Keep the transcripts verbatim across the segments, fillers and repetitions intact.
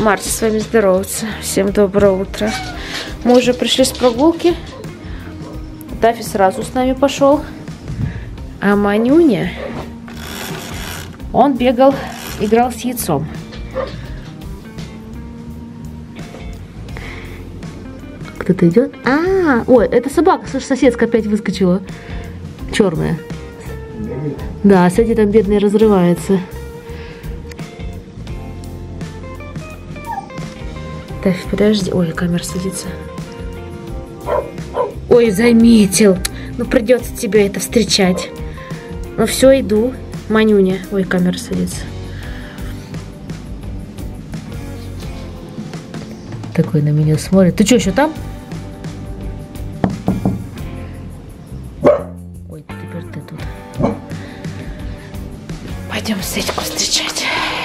Марти с вами здороваться. Всем доброе утро. Мы уже пришли с прогулки. Дафи сразу с нами пошел. А Манюня, он бегал, играл с яйцом. Кто-то идет? А, ой, это собака, слушай, соседка опять выскочила. Черная. Да, кстати, там бедная разрывается. Так, подожди. Ой, камера садится. Ой, заметил. Ну, придется тебе это встречать. Ну, все, иду. Манюня. Ой, камера садится. Такой на меня смотрит. Ты что, еще там? Ой, теперь ты тут. Пойдем Сетьку встречать.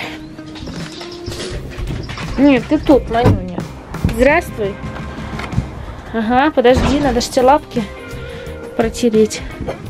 Нет, ты тут, Манюня. Здравствуй. Ага, подожди, надо же тебе лапки протереть.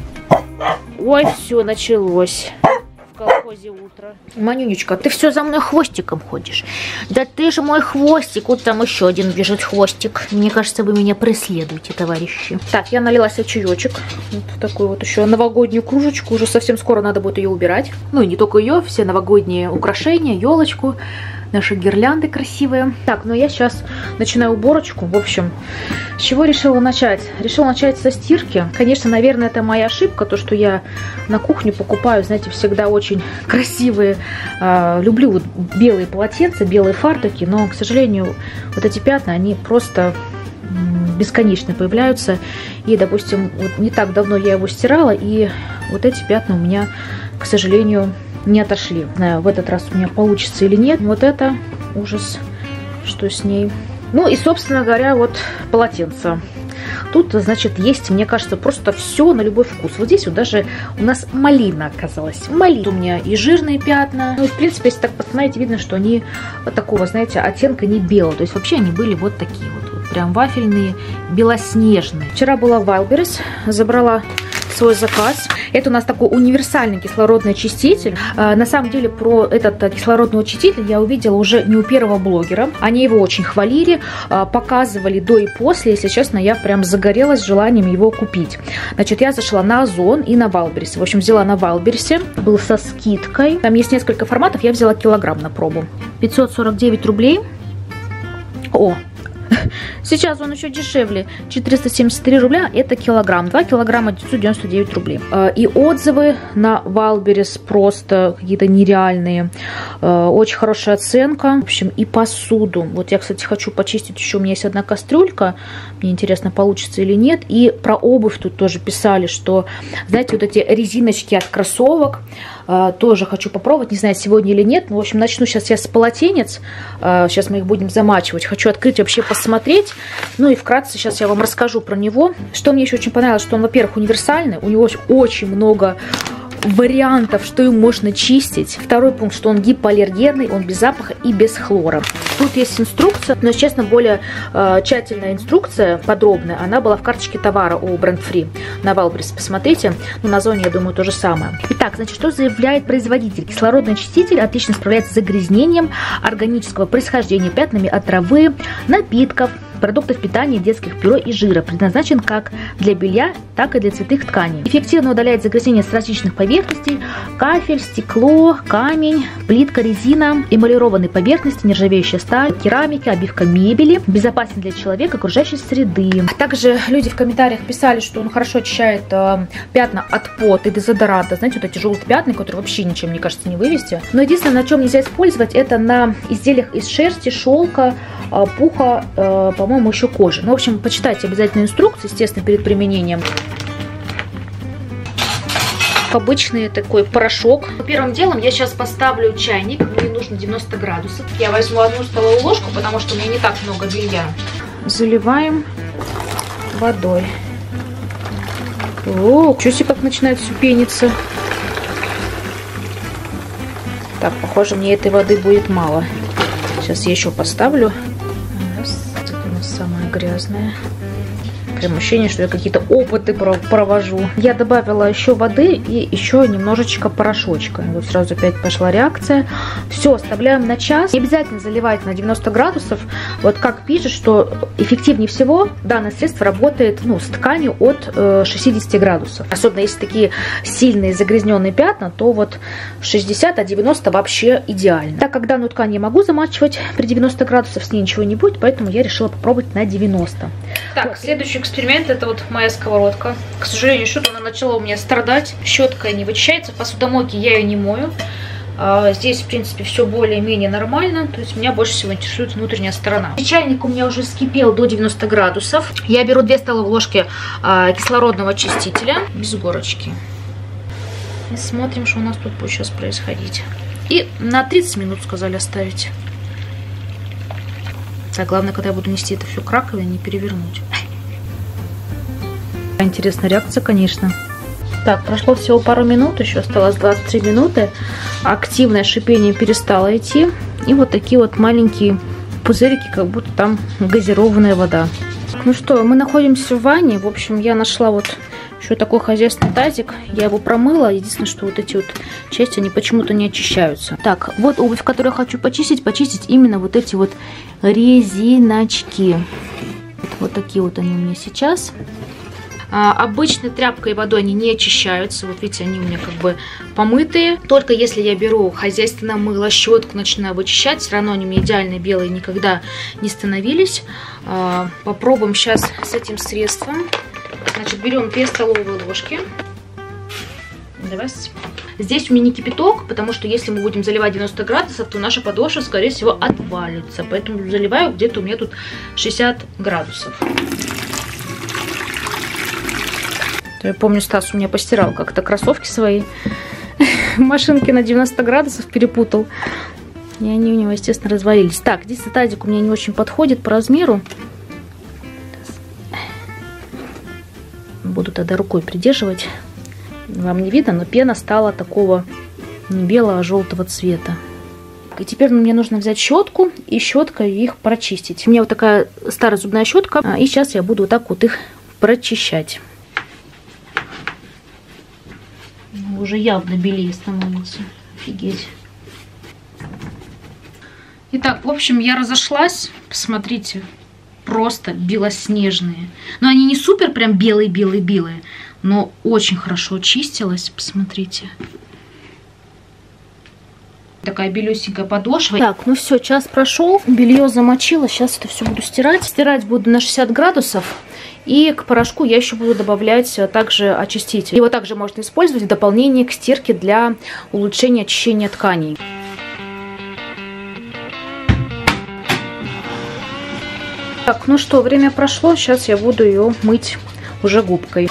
Ой, все, началось. В колхозе утро. Манюнечка, ты все за мной хвостиком ходишь. Да ты же мой хвостик. Вот там еще один бежит хвостик. Мне кажется, вы меня преследуете, товарищи. Так, я налила себе чаечек. Вот такую вот еще новогоднюю кружечку. Уже совсем скоро надо будет ее убирать. Ну и не только ее, все новогодние украшения, елочку. Наши гирлянды красивые. Так, ну я сейчас начинаю уборочку. В общем, с чего решила начать? Решила начать со стирки. Конечно, наверное, это моя ошибка, то, что я на кухню покупаю, знаете, всегда очень красивые. Э, люблю вот белые полотенца, белые фартуки, но, к сожалению, вот эти пятна, они просто бесконечно появляются. И, допустим, вот не так давно я его стирала, и вот эти пятна у меня, к сожалению, не отошли. Не знаю, в этот раз у меня получится или нет. Вот это ужас, что с ней. Ну и, собственно говоря, вот полотенце. Тут, значит, есть, мне кажется, просто все на любой вкус. Вот здесь вот даже у нас малина оказалась. Малина. У меня и жирные пятна. Ну и, в принципе, если так посмотреть, видно, что они вот такого, знаете, оттенка не белого. То есть вообще они были вот такие вот. вот прям вафельные, белоснежные. Вчера была в Wildberries, забрала свой заказ. Это у нас такой универсальный кислородный очиститель. А, на самом деле про этот кислородный очиститель я увидела уже не у первого блогера. Они его очень хвалили, а, показывали до и после. Если честно, я прям загорелась желанием его купить. Значит, я зашла на Озон и на Wildberries. В общем, взяла на Wildberries. Был со скидкой. Там есть несколько форматов. Я взяла килограмм на пробу. пятьсот сорок девять рублей. О! Сейчас он еще дешевле. четыреста семьдесят три рубля это килограмм. два килограмма девятьсот девяносто девять рублей. И отзывы на Wildberries просто какие-то нереальные. Очень хорошая оценка. В общем, и посуду. Вот я, кстати, хочу почистить еще. У меня есть одна кастрюлька. Мне интересно, получится или нет. И про обувь тут тоже писали, что, знаете, вот эти резиночки от кроссовок тоже хочу попробовать. Не знаю, сегодня или нет. Ну, в общем, начну сейчас я с полотенец. Сейчас мы их будем замачивать. Хочу открыть, вообще посмотреть. Ну и вкратце сейчас я вам расскажу про него. Что мне еще очень понравилось, что он, во-первых, универсальный. У него очень много вариантов, что им можно чистить. Второй пункт, что он гипоаллергенный, он без запаха и без хлора. Тут есть инструкция, но, честно, более э, тщательная инструкция, подробная, она была в карточке товара у Brand Free на Wildberries. Посмотрите, ну, на Озоне, я думаю, то же самое. Итак, значит, что заявляет производитель? Кислородный очиститель отлично справляется с загрязнением органического происхождения, пятнами от травы, напитков, продуктов питания, детских пюре и жира. Предназначен как для белья, так и для цветных тканей. Эффективно удаляет загрязнение с различных поверхностей: кафель, стекло, камень, плитка, резина, эмалированные поверхности, нержавеющая сталь, керамика, обивка мебели. Безопасен для человека, окружающей среды. Также люди в комментариях писали, что он хорошо очищает э, пятна от пота и дезодоранта. Знаете, вот эти желтые пятна, которые вообще ничем, мне кажется, не вывести. Но единственное, на чем нельзя использовать, это на изделиях из шерсти, шелка, э, пуха, э, по-моему, еще кожи. Ну, в общем, почитайте обязательно инструкцию, естественно, перед применением. Обычный такой порошок. Первым делом я сейчас поставлю чайник. Мне нужно девяносто градусов. Я возьму одну столовую ложку, потому что у меня не так много белья. Заливаем водой. О, что себе как начинает все пениться. Так, похоже, мне этой воды будет мало. Сейчас я еще поставлю. Раз, это у нас самая грязная. Прям ощущение, что я какие-то опыты провожу. Я добавила еще воды и еще немножечко порошочка. Вот сразу опять пошла реакция. Все, оставляем на час. Не обязательно заливать на девяносто градусов. Вот как пишет, что эффективнее всего данное средство работает, ну, с тканью от э, шестидесяти градусов. Особенно если такие сильные загрязненные пятна, то вот шестьдесят, а девяносто вообще идеально. Так как данную ткань я могу замачивать при девяноста градусах, с ней ничего не будет, поэтому я решила попробовать на девяносто. Так, следующий эксперимент, это вот моя сковородка. К сожалению, что-то она начала у меня страдать. Щетка не вычищается, в посудомойке я ее не мою. А здесь, в принципе, все более-менее нормально. То есть меня больше всего интересует внутренняя сторона. Чайник у меня уже вскипел до девяноста градусов. Я беру две столовые ложки а, кислородного очистителя без горочки. И смотрим, что у нас тут будет сейчас происходить. И на тридцать минут сказали оставить. Так, главное, когда я буду нести это все к раковине, не перевернуть. Интересная реакция, конечно. Так, прошло всего пару минут, еще осталось двадцать три минуты. Активное шипение перестало идти. И вот такие вот маленькие пузырики, как будто там газированная вода. Ну что, мы находимся в ванне. В общем, я нашла вот еще такой хозяйственный тазик. Я его промыла. Единственное, что вот эти вот части, они почему-то не очищаются. Так, вот обувь, которую я хочу почистить. Почистить именно вот эти вот резиночки. Вот такие вот они у меня сейчас. А, обычной тряпкой и водой они не очищаются. Вот видите, они у меня как бы помытые. Только если я беру хозяйственное мыло, щетку, начинаю вычищать, все равно они у меня идеальные, белые, никогда не становились. А, попробуем сейчас с этим средством. Значит, берем две столовые ложки. Давай. Здесь у меня не кипяток, потому что если мы будем заливать девяносто градусов, то наша подошва, скорее всего, отвалится. Поэтому заливаю где-то у меня тут шестьдесят градусов. Я помню, Стас у меня постирал как-то кроссовки свои. Машинки на девяносто градусов перепутал. И они у него, естественно, развалились. Так, здесь тазик у меня не очень подходит по размеру. Буду тогда рукой придерживать. Вам не видно, но пена стала такого не белого, а желтого цвета. И теперь мне нужно взять щетку и щеткой их прочистить. У меня вот такая старая зубная щетка. И сейчас я буду вот так вот их прочищать. Уже явно белее становится. Офигеть. Итак, в общем, я разошлась. Посмотрите. Просто белоснежные. Но они не супер прям белые-белые-белые. Но очень хорошо чистилась. Посмотрите. Такая белюсенькая подошва. Так, ну все, час прошел. Белье замочила. Сейчас это все буду стирать. Стирать буду на шестьдесят градусов. И к порошку я еще буду добавлять также очиститель. Его также можно использовать в дополнение к стирке для улучшения очищения тканей. Так, ну что, время прошло. Сейчас я буду ее мыть уже губкой.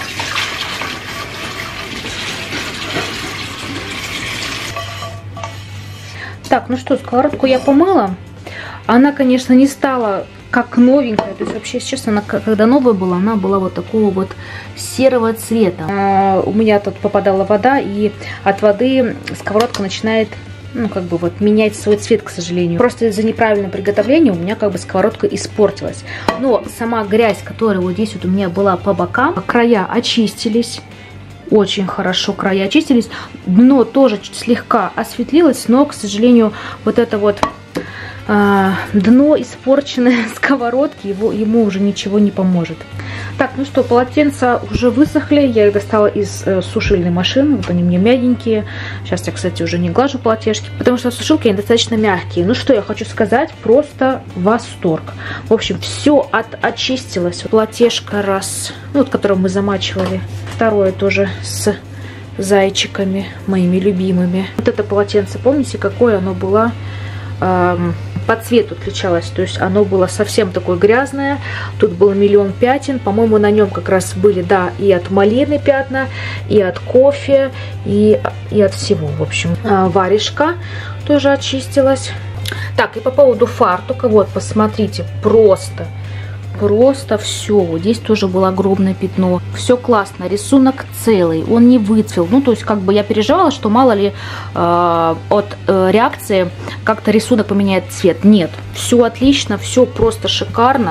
Так, ну что, сковородку я помыла. Она, конечно, не стала как новенькая. То есть вообще, если честно, она, когда новая была, она была вот такого вот серого цвета. А, у меня тут попадала вода, и от воды сковородка начинает, ну, как бы вот менять свой цвет, к сожалению. Просто из-за неправильного приготовления у меня как бы сковородка испортилась. Но сама грязь, которая вот здесь вот у меня была по бокам, края очистились. Очень хорошо края очистились. Дно тоже слегка осветлилось, но, к сожалению, вот это вот э, дно испорченное сковородки, его, ему уже ничего не поможет. Так, ну что, полотенца уже высохли. Я их достала из э, сушильной машины. Вот они у меня мягенькие. Сейчас я, кстати, уже не глажу полотешки, потому что сушилки они достаточно мягкие. Ну что я хочу сказать, просто восторг. В общем, все от, очистилось. Полотешко раз, ну, вот, которое мы замачивали. Второе тоже с зайчиками моими любимыми. Вот это полотенце, помните, какое оно было? Эм, по цвету отличалось, то есть оно было совсем такое грязное. Тут было миллион пятен. По-моему, на нем как раз были, да, и от малины пятна, и от кофе, и, и от всего, в общем. А, варежка тоже очистилась. Так, и по поводу фартука, вот, посмотрите, просто... Просто все. Вот здесь тоже было огромное пятно. Все классно. Рисунок целый. Он не выцвел. Ну, то есть, как бы я переживала, что мало ли э, от э, реакции как-то рисунок поменяет цвет. Нет. Все отлично. Все просто шикарно.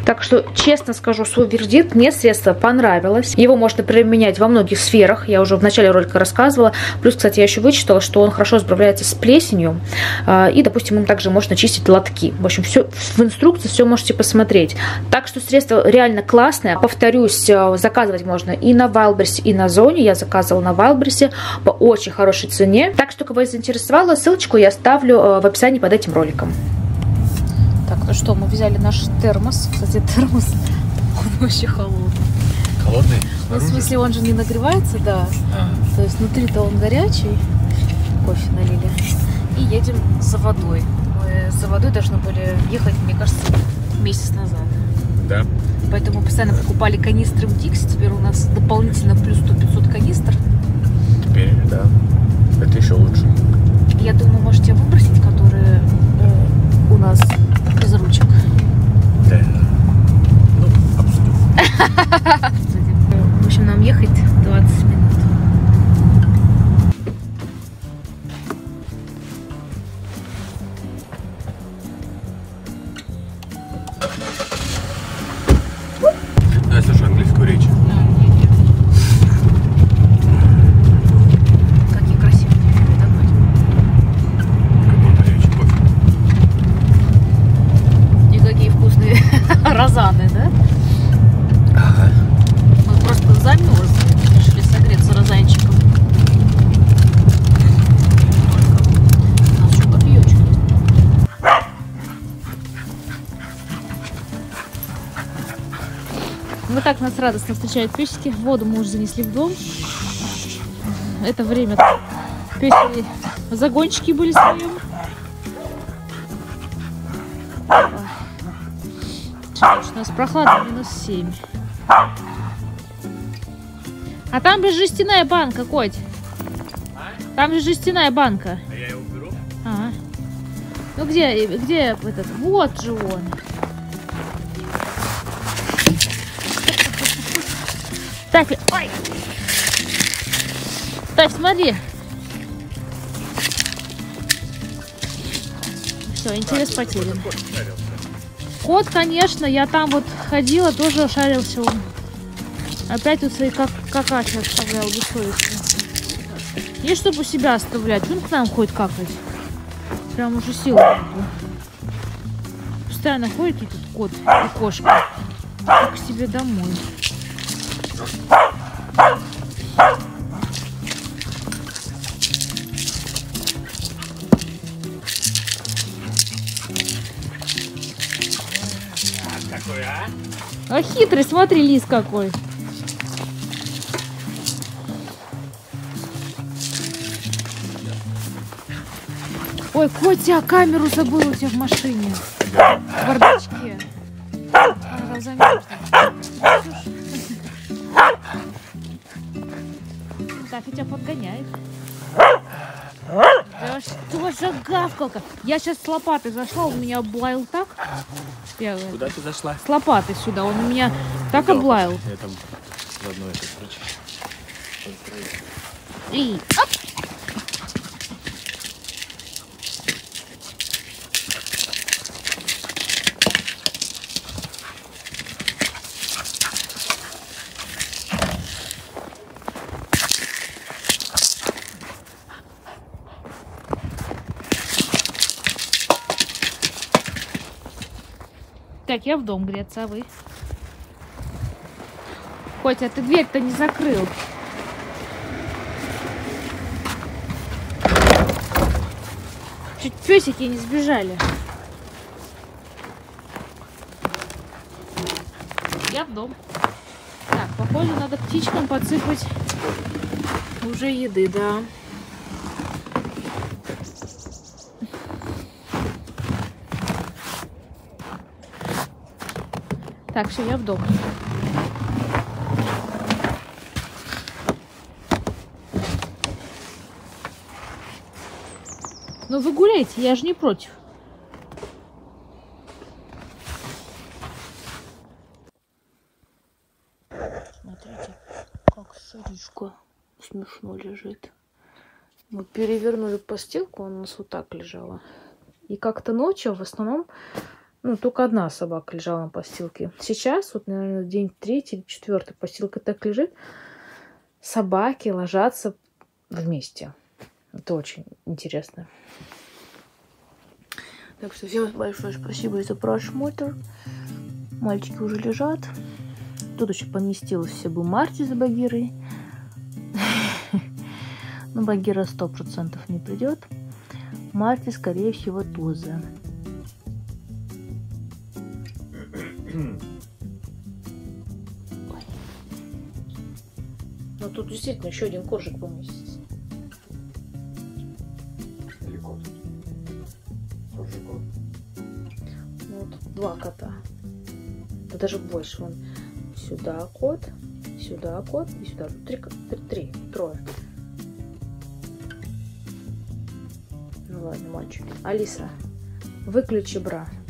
Так что, честно скажу, свой вердикт, мне средство понравилось. Его можно применять во многих сферах, я уже в начале ролика рассказывала. Плюс, кстати, я еще вычитала, что он хорошо справляется с плесенью. И, допустим, им также можно чистить лотки. В общем, все в инструкции, все можете посмотреть. Так что средство реально классное. Повторюсь, заказывать можно и на Wildberries, и на Зоне. Я заказывала на Wildberries по очень хорошей цене. Так что, кого заинтересовало, ссылочку я оставлю в описании под этим роликом. Так, ну что, мы взяли наш термос. Кстати, термос, он вообще холодный. Холодный? Ну, в смысле, он же не нагревается, да. А. То есть внутри-то он горячий. Кофе налили. И едем за водой. Мы за водой должны были ехать, мне кажется, месяц назад. Да. Поэтому постоянно покупали канистры в Дикси. Теперь у нас дополнительно плюс сто-пятьсот канистр. Теперь, да. Это еще лучше. Я думаю, можете выбросить, которые э, у нас без ручек. Да. Ну, обсудим. В общем, нам ехать двадцать минут. Да, я слышу английскую речь. Какие красивые деревья, да, Надя? Какой горячий кофе. И какие вкусные розаны, да? Ага. Мы просто замерзли. Решили согреться розанчиком. У нас еще кофеечек есть. Вот так нас радостно встречают песики. Воду мы уже занесли в дом. Это время песики загончики были своем. Сейчас у нас прохладно, минус семь. А там же жестяная банка, Коть. Там же жестяная банка. А я его беру? А. Ну где, где этот? Вот же он. Так, ой. Так, смотри. Все, интерес потерян. Кот, конечно, я там вот ходила, тоже шарился он. Опять тут свои как какахи оставлял, бессовестно. И чтобы у себя оставлять, он к нам ходит какать. Прям уже силы. Постоянно ходит этот кот и кошка. Как к себе домой. Какой, а? А хитрый, смотри, лис какой. Ой, Котя, камеру забыл у тебя в машине. В бардачке. Она замерзла. Так, и тебя подгоняет. Да что за гавкалка? Я сейчас с лопатой зашла, он меня облаял так. Я, Куда ты зашла? с лопатой сюда, он меня так облаял. Я там заодно это прочищу. И оп! Так, я в дом греться, а вы? Котя, ты дверь-то не закрыл. Чуть песики не сбежали. Я в дом. Так, похоже, надо птичкам подсыпать уже еды, да. Так, все, я в дом. Ну вы гуляйте, я же не против. Смотрите, как сыришка смешно лежит. Мы перевернули постелку, она у нас вот так лежала. И как-то ночью в основном Ну, только одна собака лежала на постилке. Сейчас, вот, наверное, день третий или четвертый, постилка так лежит. Собаки ложатся вместе. Это очень интересно. Так что всем большое спасибо за просмотр. Мальчики уже лежат. Тут еще поместилась все бы Марти с Багирой. Но Багира сто процентов не придет. Марти, скорее всего, тоже. Но тут действительно еще один коржик поместится. Или кот. Тоже кот. Ну, вот два кота. Да даже больше. Вон сюда кот, сюда кот и сюда. Три, три, три трое. Ну ладно, мальчики. Алиса, выключи бра.